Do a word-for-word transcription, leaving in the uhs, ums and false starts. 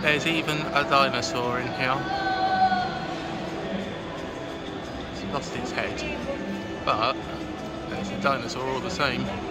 There's even a dinosaur in here. It's lost its head, but there's a dinosaur all the same.